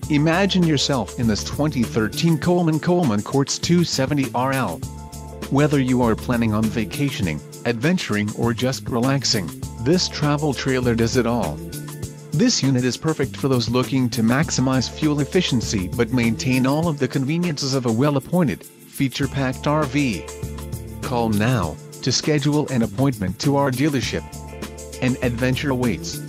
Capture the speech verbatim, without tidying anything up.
Imagine yourself in this twenty thirteen Coleman Coleman C T S two seventy R L. Whether you are planning on vacationing, adventuring or just relaxing, this travel trailer does it all. This unit is perfect for those looking to maximize fuel efficiency but maintain all of the conveniences of a well-appointed, feature-packed R V. Call now to schedule an appointment to our dealership. An adventure awaits.